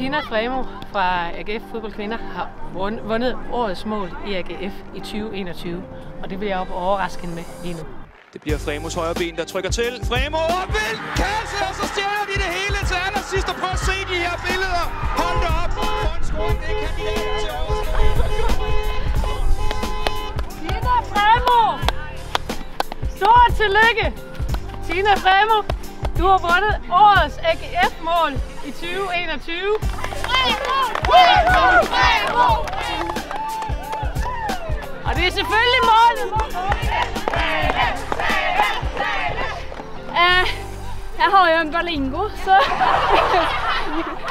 Tina Fremo fra AGF Fodboldkvinder har vundet årets mål i AGF i 2021, og det vil jeg op overraske hende med lige nu. Det bliver Fremos højre ben, der trykker til. Fremo og vil kasse, og så stjæler de det hele til allersidst. Og prøv at se de her billeder. Hold det op. Frontscoring, det er kandidat til årets. Tina Fremo! Stort tillykke! Tina Fremo, du har vundet årets AGF-mål i 2021. Og det er selvfølgelig målet. Jeg har jo en Berlingo, så